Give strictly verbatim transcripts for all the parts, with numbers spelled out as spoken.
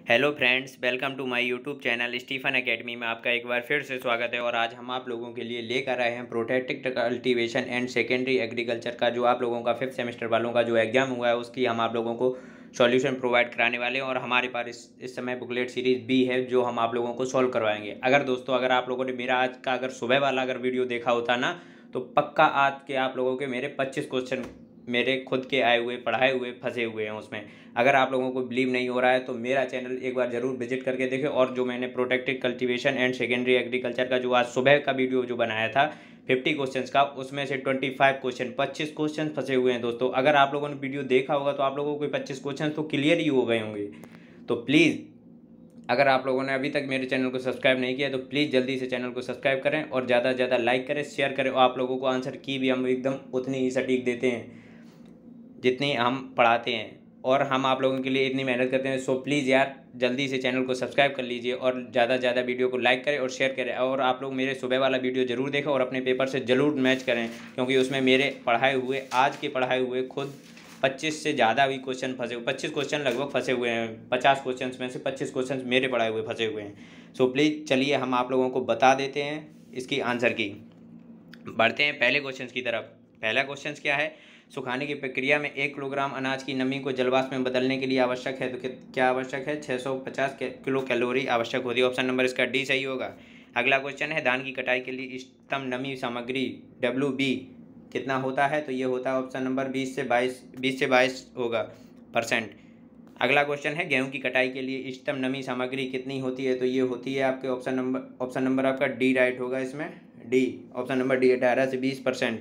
Hello friends, welcome to my YouTube channel Stephen academy में आपका एक बार फिर से स्वागत है। और आज हम आप लोगों के लिए लेकर आए हैं protective cultivation and secondary agriculture का जो आप लोगों का फिफ्थ सेमेस्टर वालों का जो एग्जाम हुआ है उसकी हम आप लोगों को सॉल्यूशन प्रोवाइड कराने वाले हैं। और हमारे पास इस, इस समय बुकलेट सीरीज़ बी है जो हम आप लोगों को सॉल्व करवाएंगे। अगर दोस्तों अगर आप लोगों ने मेरा आज का अगर सुबह वाला अगर वीडियो देखा होता ना तो पक्का आज के आप लोगों के मेरे पच्चीस क्वेश्चन मेरे खुद के आए हुए पढ़ाए हुए फंसे हुए हैं उसमें। अगर आप लोगों को बिलीव नहीं हो रहा है तो मेरा चैनल एक बार ज़रूर विजिट करके देखें। और जो मैंने protected cultivation and secondary agriculture का जो आज सुबह का वीडियो जो बनाया था फिफ्टी क्वेश्चंस का, उसमें से ट्वेंटी फाइव क्वेश्चन पच्चीस क्वेश्चन फंसे हुए हैं दोस्तों। अगर आप लोगों ने वीडियो देखा होगा तो आप लोगों को पच्चीस क्वेश्चन तो क्लियर ही हो गए होंगे। तो प्लीज़ अगर आप लोगों ने अभी तक मेरे चैनल को सब्सक्राइब नहीं किया तो प्लीज़ जल्दी से चैनल को सब्सक्राइब करें और ज़्यादा से ज़्यादा लाइक करें, शेयर करें। और आप लोगों को आंसर की भी हम एकदम उतनी ही सटीक देते हैं जितनी हम पढ़ाते हैं और हम आप लोगों के लिए इतनी मेहनत करते हैं। सो प्लीज़ यार जल्दी से चैनल को सब्सक्राइब कर लीजिए और ज़्यादा से ज़्यादा वीडियो को लाइक करें और शेयर करें। और आप लोग मेरे सुबह वाला वीडियो ज़रूर देखें और अपने पेपर से ज़रूर मैच करें, क्योंकि उसमें मेरे पढ़ाए हुए आज के पढ़ाए हुए खुद पच्चीस से ज़्यादा भी क्वेश्चन फंसे हुए पच्चीस क्वेश्चन लगभग फंसे हुए हैं। पचास क्वेश्चन में से पच्चीस क्वेश्चन मेरे पढ़ाए हुए फंसे हुए हैं। सो प्लीज़ चलिए हम आप लोगों को बता देते हैं इसकी आंसर की। बढ़ते हैं पहले क्वेश्चन की तरफ। पहला क्वेश्चन क्या है, सुखाने की प्रक्रिया में एक किलोग्राम अनाज की नमी को जलवाष्प में बदलने के लिए आवश्यक है तो क्या आवश्यक है, छः सौ पचास किलो कैलोरी आवश्यक होती है। ऑप्शन नंबर इसका डी सही होगा। अगला क्वेश्चन है, धान की कटाई के लिए इष्टतम नमी सामग्री डब्ल्यू बी कितना होता है, तो ये होता है ऑप्शन नंबर बीस से बाईस बीस से बाईस होगा परसेंट। अगला क्वेश्चन है, गेहूं की कटाई के लिए इष्टतम नमी सामग्री कितनी होती है, तो ये होती है आपके ऑप्शन नंबर ऑप्शन नंबर आपका डी राइट होगा इसमें, डी ऑप्शन नंबर डी अठारह से बीस परसेंट।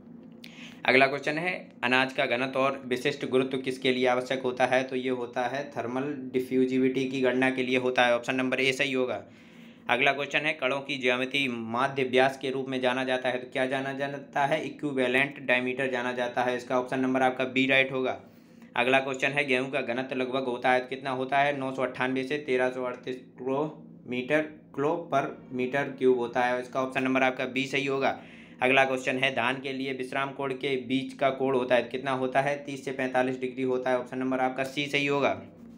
अगला क्वेश्चन है, अनाज का घनत्व और विशिष्ट गुरुत्व किसके लिए आवश्यक होता है, तो ये होता है थर्मल डिफ्यूजिविटी की गणना के लिए होता है। ऑप्शन नंबर ए सही होगा। अगला क्वेश्चन है, कणों की ज्यामिति माध्य व्यास के रूप में जाना जाता है तो क्या जाना जाता है, इक्विवेलेंट डायमीटर जाना जाता है। इसका ऑप्शन नंबर आपका बी राइट होगा। अगला क्वेश्चन है, गेहूं का घनत्व लगभग होता है तो कितना होता है, नौ सौ अट्ठानवे से तेरह सौ अड़तीस kilometre kilo per metre cube होता है। इसका ऑप्शन नंबर आपका बी सही होगा। अगला क्वेश्चन है, धान के लिए विश्राम कोण के बीच का कोण होता है कितना होता है, तीस से पैंतालीस डिग्री होता है। ऑप्शन नंबर आपका सी सही होगा।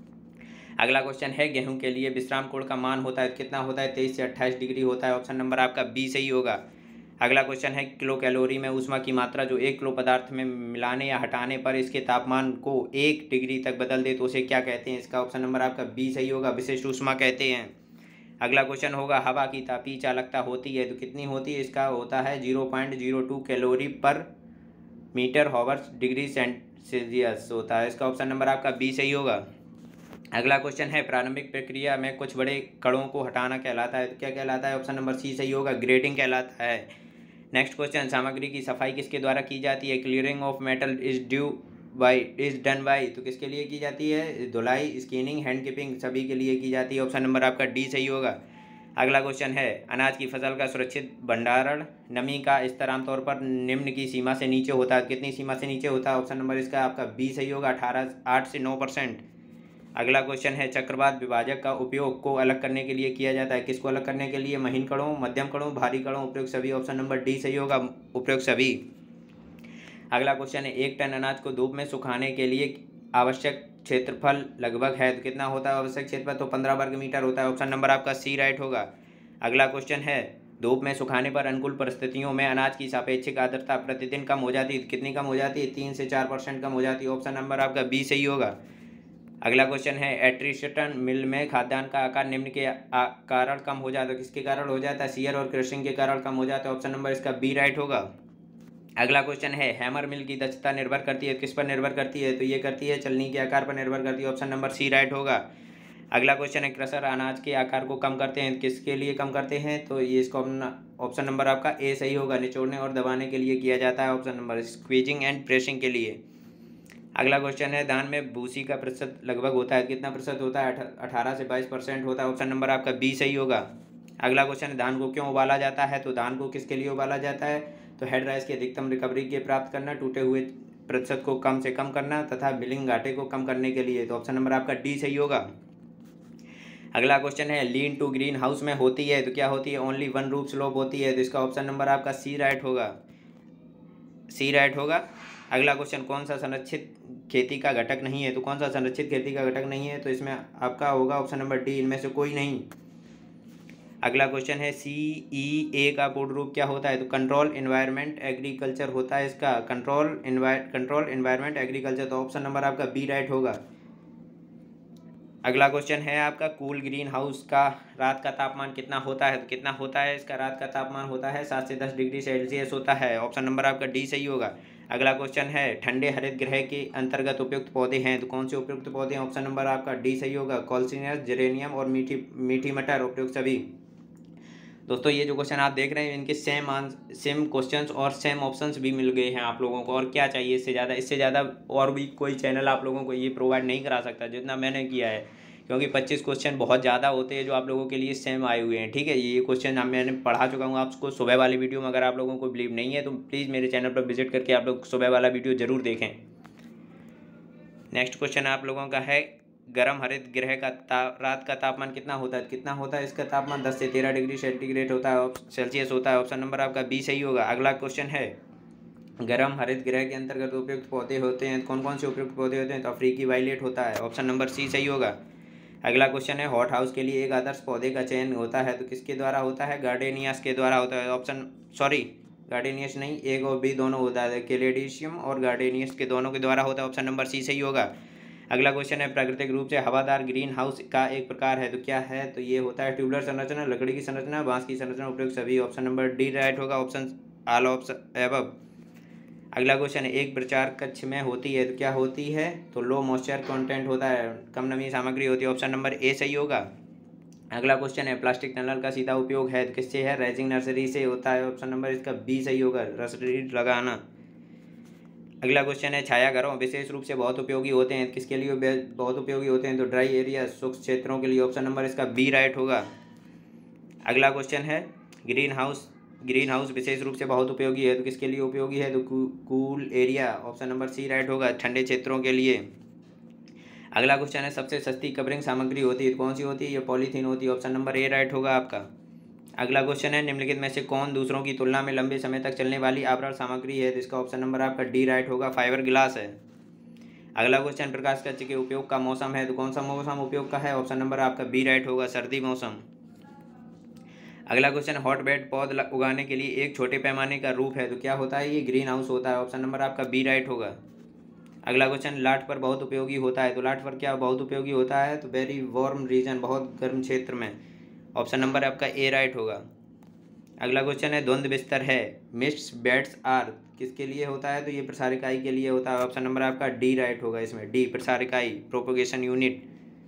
अगला क्वेश्चन है, गेहूं के लिए विश्राम कोण का मान होता है कितना होता है, तेईस से अट्ठाईस डिग्री होता है। ऑप्शन नंबर आपका बी सही होगा। अगला क्वेश्चन है, किलो कैलोरी में ऊष्मा की मात्रा जो एक किलो पदार्थ में मिलाने या हटाने पर इसके तापमान को एक डिग्री तक बदल दे तो उसे क्या कहते हैं। इसका ऑप्शन नंबर आपका बी सही होगा, विशिष्ट ऊष्मा कहते हैं। अगला क्वेश्चन होगा, हवा की तापीय चालकता होती है तो कितनी होती है, इसका होता है zero point zero two calorie per metre hours degree Celsius होता है। इसका ऑप्शन नंबर आपका बी सही होगा। अगला क्वेश्चन है, प्रारंभिक प्रक्रिया में कुछ बड़े कणों को हटाना कहलाता है तो क्या कहलाता है, ऑप्शन नंबर सी सही होगा, ग्रेटिंग कहलाता है। नेक्स्ट क्वेश्चन, सामग्री की सफाई किसके द्वारा की जाती है, clearing of metal is due by is done by, तो किसके लिए की जाती है, धुलाई, स्किनिंग, हैंड कीपिंग सभी के लिए की जाती है। ऑप्शन नंबर आपका डी सही होगा। अगला क्वेश्चन है, अनाज की फसल का सुरक्षित भंडारण नमी का स्तर आमतौर पर निम्न की सीमा से नीचे होता है, कितनी सीमा से नीचे होता है, ऑप्शन नंबर इसका आपका बी सही होगा, अठारह आठ से नौ परसेंट। अगला क्वेश्चन है, चक्रवात विभाजक का उपयोग को अलग करने के लिए किया जाता है, किसको अलग करने के लिए, महीन कणों, मध्यम कणों, भारी कणों, उपयुक्त सभी। ऑप्शन नंबर डी सही होगा, उपयुक्त सभी। अगला क्वेश्चन है, एक टन अनाज को धूप में सुखाने के लिए आवश्यक क्षेत्रफल लगभग है तो कितना होता है, आवश्यक क्षेत्रफल तो पंद्रह वर्ग मीटर होता है। ऑप्शन नंबर आपका सी राइट होगा। अगला क्वेश्चन है, धूप में सुखाने पर अनुकूल परिस्थितियों में अनाज की सापेक्षिक आर्द्रता प्रतिदिन कम हो जाती है, कितनी कम हो जाती है, तीन से चार परसेंट कम हो जाती है। ऑप्शन नंबर आपका बी सही होगा। अगला क्वेश्चन है, एट्रिशन मिल में खाद्यान्न का आकार निम्न के कारण कम हो जाता है, किसके कारण हो जाता है, शियर और क्रशिंग के कारण कम हो जाता है। ऑप्शन नंबर इसका बी राइट होगा। अगला क्वेश्चन है, हैमर मिल की दक्षता निर्भर करती है, किस पर निर्भर करती है, तो ये करती है चलनी के आकार पर निर्भर करती है। ऑप्शन नंबर सी राइट होगा। अगला क्वेश्चन है, क्रशर अनाज के आकार को कम करते हैं, किसके लिए कम करते हैं, तो ये इसको ऑप्शन नंबर आपका ए सही होगा, निचोड़ने और दबाने के लिए किया जाता है। Option number squeezing and pressing के लिए। अगला क्वेश्चन है, धान में भूसी का प्रतिशत लगभग होता है, कितना प्रतिशत होता है, अठारह से बाईस परसेंट होता है। ऑप्शन नंबर आपका बी सही होगा। अगला क्वेश्चन है, धान को क्यों उबाला जाता है, तो धान को किसके लिए उबाला जाता है, तो हेड राइस की अधिकतम रिकवरी के प्राप्त करना, टूटे हुए प्रतिशत को कम से कम करना तथा मिलिंग घाटे को कम करने के लिए। तो ऑप्शन नंबर आपका डी सही होगा। अगला क्वेश्चन है, लीन टू ग्रीन हाउस में होती है तो क्या होती है, ओनली वन रूफ स्लोप होती है, तो इसका ऑप्शन नंबर आपका सी राइट होगा, सी राइट होगा। अगला क्वेश्चन, कौन सा संरक्षित खेती का घटक नहीं है? तो कौन सा संरक्षित खेती का घटक नहीं है? तो इसमें आपका होगा ऑप्शन नंबर डी, इनमें से कोई नहीं। अगला क्वेश्चन है, सी ई ए का पूर्ण रूप क्या होता है? तो कंट्रोल एनवायरनमेंट एग्रीकल्चर होता है इसका, control enviro control environment agriculture. तो ऑप्शन नंबर आपका बी राइट होगा। अगला क्वेश्चन है आपका, कूल ग्रीन हाउस का रात का तापमान कितना होता है? तो कितना होता है इसका रात का तापमान? होता है सात से दस डिग्री सेल्सियस होता है। ऑप्शन नंबर आपका डी सही होगा। अगला क्वेश्चन है, ठंडे हरित गृह के अंतर्गत उपयुक्त पौधे हैं? तो कौन से उपयुक्त पौधे हैं? ऑप्शन नंबर आपका डी सही होगा। कॉल्सिनियस, जेरेनियम और मीठी मीठी मटर उपयुक्त सभी। दोस्तों ये जो क्वेश्चन आप देख रहे हैं इनके सेम आंस सेम क्वेश्चंस और सेम ऑप्शंस भी मिल गए हैं आप लोगों को, और क्या चाहिए इससे ज़्यादा? इससे ज़्यादा और भी कोई चैनल आप लोगों को ये प्रोवाइड नहीं करा सकता जितना मैंने किया है, क्योंकि पच्चीस क्वेश्चन बहुत ज़्यादा होते हैं जो आप लोगों के लिए सेम आए हुए हैं। ठीक है, ये क्वेश्चन हम मैंने पढ़ा चुका हूँ आपको सुबह वाली वीडियो में। अगर आप लोगों को बिलीव नहीं है तो प्लीज़ मेरे चैनल पर विजिट करके आप लोग सुबह वाला वीडियो ज़रूर देखें। नेक्स्ट क्वेश्चन आप लोगों का है, गर्म हरित गृह का ता, रात का तापमान कितना होता है? कितना होता है इसका तापमान? दस से तेरह डिग्री सेंटीग्रेड होता है, सेल्सियस होता है। ऑप्शन नंबर आपका बी सही होगा। अगला क्वेश्चन है, गर्म हरित गृह के अंतर्गत उपयुक्त पौधे होते हैं, कौन कौन से उपयुक्त पौधे होते हैं? तो अफ्रीकी वायलेट होता है। ऑप्शन नंबर सी सही होगा। अगला क्वेश्चन है, हॉट हाउस के लिए एक आदर्श पौधे का चयन होता है, तो किसके द्वारा होता है? गार्डेनियास के द्वारा होता है। ऑप्शन सॉरी गार्डेनियस नहीं, एक और बी दोनों होता है, कैलेडियम और गार्डेनियस के दोनों के द्वारा होता है। ऑप्शन नंबर सी सही होगा। अगला क्वेश्चन है, प्राकृतिक रूप से हवादार ग्रीन हाउस का एक प्रकार है, तो क्या है? तो ये होता है ट्यूबुलर संरचना, लकड़ी की संरचना, बांस की संरचना उपयुक्त सभी। ऑप्शन नंबर डी राइट होगा। Option all option above. अगला क्वेश्चन है, एक प्रचार कक्ष में होती है, तो क्या होती है? तो लो मॉइस्चर कंटेंट होता है, कम नमी सामग्री होती है। ऑप्शन नंबर ए सही होगा। अगला क्वेश्चन है, प्लास्टिक टनल का सीधा उपयोग है, तो किससे है? रेजिंग नर्सरी से होता है। ऑप्शन नंबर इसका बी सही होगा, नर्सरी लगाना। अगला क्वेश्चन है, छाया घरों विशेष रूप से बहुत उपयोगी होते हैं, किसके लिए बहुत उपयोगी होते हैं? तो ड्राई एरिया, शुष्क क्षेत्रों के लिए। ऑप्शन नंबर इसका बी राइट होगा। अगला क्वेश्चन है, ग्रीन हाउस ग्रीन हाउस विशेष रूप से बहुत उपयोगी है, तो किसके लिए उपयोगी है? तो cool area. Option number C right होगा, ठंडे क्षेत्रों के लिए। अगला क्वेश्चन है, सबसे सस्ती कवरिंग सामग्री होती है, तो कौन सी होती है? ये पॉलीथीन होती है। ऑप्शन नंबर ए राइट होगा आपका। अगला क्वेश्चन है, निम्नलिखित में से कौन दूसरों की तुलना में लंबे समय तक चलने वाली आवरण सामग्री है? तो इसका ऑप्शन नंबर आपका डी राइट होगा, फाइबर ग्लास है। अगला क्वेश्चन, प्रकाश कक्ष के उपयोग का मौसम है, तो कौन सा मौसम उपयोग का है? ऑप्शन नंबर आपका बी राइट होगा, सर्दी मौसम। अगला क्वेश्चन, हॉट बेड पौध उगाने के लिए एक छोटे पैमाने का रूप है, तो क्या होता है? ये ग्रीन हाउस होता है। ऑप्शन नंबर आपका बी राइट होगा। अगला क्वेश्चन, लाट पर बहुत उपयोगी होता है, तो लाट पर क्या बहुत उपयोगी होता है? तो वेरी वार्म रीजन, बहुत गर्म क्षेत्र में। ऑप्शन नंबर आपका ए राइट होगा। अगला क्वेश्चन है, द्वंद्व बिस्तर है, मिस्ट बेड्स आर, किसके लिए होता है? तो ये प्रसार इकाई के लिए होता है। ऑप्शन नंबर आपका डी राइट होगा इसमें, डी प्रसार इकाई, प्रोपोगेशन यूनिट।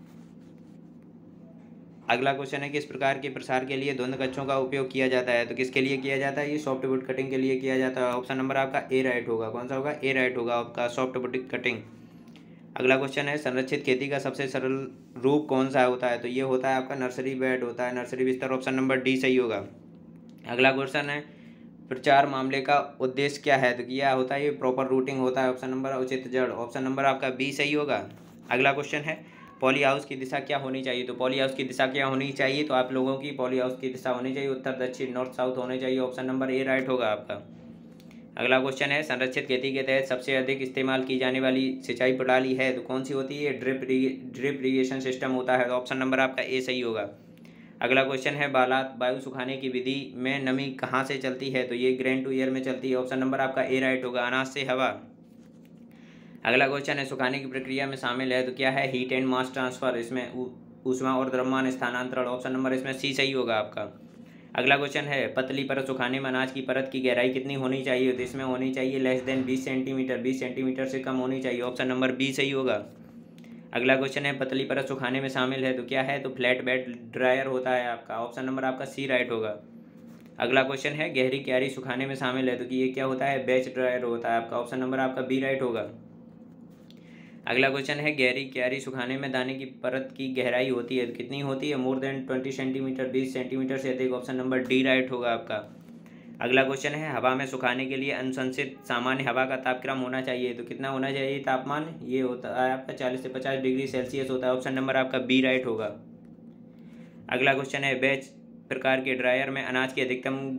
अगला क्वेश्चन है, किस प्रकार के प्रसार के लिए द्वंद्व कक्षों का उपयोग किया जाता है? तो किसके लिए किया जाता है? ये सॉफ्टवुड कटिंग के लिए किया जाता है। ऑप्शन नंबर आपका ए राइट होगा। कौन सा होगा? ए राइट होगा आपका, सॉफ्टवुड कटिंग। अगला क्वेश्चन है, संरक्षित खेती का सबसे सरल रूप कौन सा होता है? तो ये होता है आपका नर्सरी बेड होता है, नर्सरी बिस्तर। ऑप्शन नंबर डी सही होगा। अगला क्वेश्चन है, प्रचार मामले का उद्देश्य क्या है? तो क्या होता है? ये प्रॉपर रूटिंग होता है। ऑप्शन नंबर उचित जड़। ऑप्शन नंबर आपका बी सही होगा। अगला क्वेश्चन है, पॉली हाउस की दिशा क्या होनी चाहिए? तो पॉली हाउस की दिशा क्या होनी चाहिए? तो आप लोगों की पॉली हाउस की दिशा होनी चाहिए उत्तर दक्षिण, नॉर्थ साउथ होने चाहिए। ऑप्शन नंबर ए राइट होगा आपका। अगला क्वेश्चन है, संरक्षित खेती के तहत सबसे अधिक इस्तेमाल की जाने वाली सिंचाई प्रणाली है, तो कौन सी होती है? ड्रिप ड्रिप इरिगेशन सिस्टम होता है। तो ऑप्शन नंबर आपका ए सही होगा। अगला क्वेश्चन है, बालात वायु सुखाने की विधि में नमी कहाँ से चलती है? तो ये ग्रेन टू ईयर में चलती है। ऑप्शन नंबर आपका ए राइट होगा, अनाज से हवा। अगला क्वेश्चन है, सुखाने की प्रक्रिया में शामिल है, तो क्या है? हीट एंड मास ट्रांसफर, इसमें ऊष्मा और द्रव्यमान स्थानांतरण। ऑप्शन नंबर इसमें सी सही होगा आपका। अगला क्वेश्चन है, पतली परत सुखाने में अनाज की परत की गहराई कितनी होनी चाहिए? तो इसमें होनी चाहिए लेस देन बीस सेंटीमीटर, बीस सेंटीमीटर से कम होनी चाहिए। ऑप्शन नंबर बी सही होगा। अगला क्वेश्चन है, पतली परत सुखाने में शामिल है, तो क्या है? तो फ्लैट बेड ड्रायर होता है आपका। ऑप्शन नंबर आपका सी राइट होगा। अगला क्वेश्चन है, गहरी क्यारी सुखाने में शामिल है, तो कि ये क्या होता है? बैच ड्रायर होता है आपका। ऑप्शन नंबर आपका बी राइट होगा। अगला क्वेश्चन है, गहरी क्यारी सुखाने में दाने की परत की गहराई होती है, तो कितनी होती है? मोर देन ट्वेंटी सेंटीमीटर, बीस सेंटीमीटर से अधिक। ऑप्शन नंबर डी राइट होगा आपका। अगला क्वेश्चन है, हवा में सुखाने के लिए अनुशंसित सामान्य हवा का तापक्रम होना चाहिए, तो कितना होना चाहिए तापमान? ये होता है आपका चालीस से पचास डिग्री सेल्सियस होता है। ऑप्शन नंबर आपका बी राइट होगा। अगला क्वेश्चन है, बैच प्रकार के ड्रायर में अनाज की अधिकतम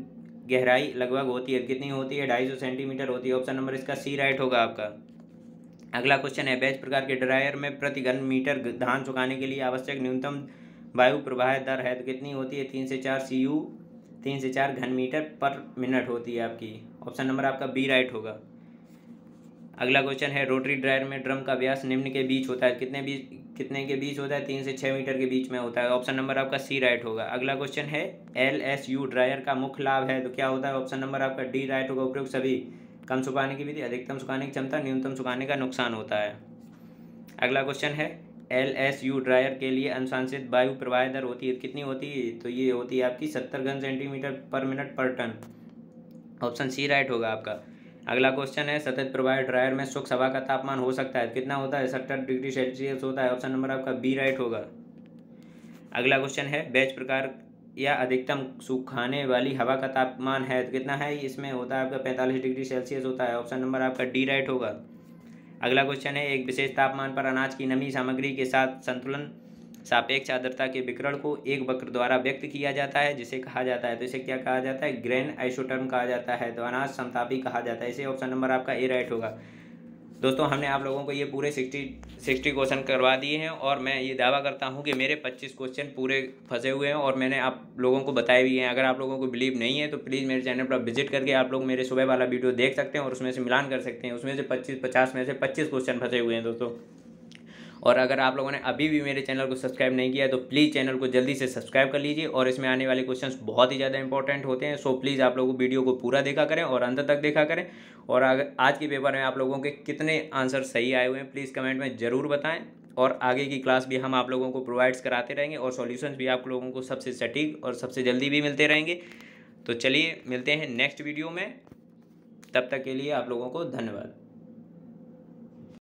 गहराई लगभग होती है, कितनी होती है, ढाई सौ सेंटीमीटर होती है। ऑप्शन नंबर इसका सी राइट होगा आपका। अगला क्वेश्चन है, बैच प्रकार के ड्रायर में प्रति घन मीटर धान सुखाने के लिए आवश्यक न्यूनतम वायु प्रवाह दर है तो कितनी होती है, तीन से चार सी यू तीन से चार घन मीटर पर मिनट होती है आपकी। ऑप्शन नंबर आपका बी राइट होगा। अगला क्वेश्चन है, रोटरी ड्रायर में ड्रम का व्यास निम्न के बीच होता है, कितने बीच कितने के बीच होता है, तीन से छः मीटर के बीच में होता है। ऑप्शन नंबर आपका सी राइट होगा। अगला क्वेश्चन है, एल एस यू ड्रायर का मुख्य लाभ है तो क्या होता है। ऑप्शन नंबर आपका डी राइट होगा। उपयुक्त सभी कम सुखाने की विधि, अधिकतम सुखाने की क्षमता, न्यूनतम सुखाने का नुकसान होता है। अगला क्वेश्चन है, एल एस यू ड्रायर के लिए अनुशंसित वायु प्रवाह दर होती है कितनी होती है, तो ये होती है आपकी सत्तर घन सेंटीमीटर पर मिनट पर टन। ऑप्शन सी राइट होगा आपका। अगला क्वेश्चन है, सतत प्रवाह ड्रायर में सूक्ष्म हवा का तापमान हो सकता है कितना होता है, सत्तर डिग्री सेल्सियस होता है। ऑप्शन नंबर आपका बी राइट होगा। अगला क्वेश्चन है, बैच प्रकार या अधिकतम सुखाने वाली हवा का तापमान है तो कितना है, इसमें होता है आपका पैंतालीस डिग्री सेल्सियस होता है। ऑप्शन नंबर आपका डी राइट होगा। अगला क्वेश्चन है, एक विशेष तापमान पर अनाज की नमी सामग्री के साथ संतुलन सापेक्ष आर्द्रता के विकर्ण को एक वक्र द्वारा व्यक्त किया जाता है जिसे कहा जाता है, तो इसे क्या कहा जाता है, ग्रेन आइसोटर्म कहा जाता है, तो अनाज समतापी कहा जाता है। इसे ऑप्शन नंबर आपका ए राइट होगा। दोस्तों हमने आप लोगों को ये पूरे सिक्सटी सिक्सटी क्वेश्चन करवा दिए हैं और मैं ये दावा करता हूँ कि मेरे पच्चीस क्वेश्चन पूरे फंसे हुए हैं और मैंने आप लोगों को बताए भी हैं। अगर आप लोगों को बिलीव नहीं है तो प्लीज़ मेरे चैनल पर विजिट करके आप लोग मेरे सुबह वाला वीडियो देख सकते हैं और उसमें से मिलान कर सकते हैं। उसमें से पच्चीस पचास में से पच्चीस क्वेश्चन फंसे हुए हैं दोस्तों। और अगर आप लोगों ने अभी भी मेरे चैनल को सब्सक्राइब नहीं किया है तो प्लीज़ चैनल को जल्दी से सब्सक्राइब कर लीजिए और इसमें आने वाले क्वेश्चंस बहुत ही ज़्यादा इंपॉर्टेंट होते हैं। सो प्लीज़ आप लोगों वीडियो को पूरा देखा करें और अंत तक देखा करें। और अगर आज के पेपर में आप लोगों के कितने आंसर सही आए हुए हैं प्लीज़ कमेंट में ज़रूर बताएँ। और आगे की क्लास भी हम आप लोगों को प्रोवाइड्स कराते रहेंगे और सॉल्यूशंस भी आप लोगों को सबसे सटीक और सबसे जल्दी भी मिलते रहेंगे। तो चलिए मिलते हैं नेक्स्ट वीडियो में, तब तक के लिए आप लोगों को धन्यवाद।